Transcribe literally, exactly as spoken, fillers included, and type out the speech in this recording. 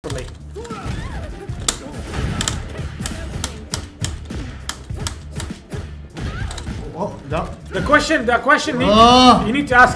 Oh, the, The question, the question, need, Oh. you need to ask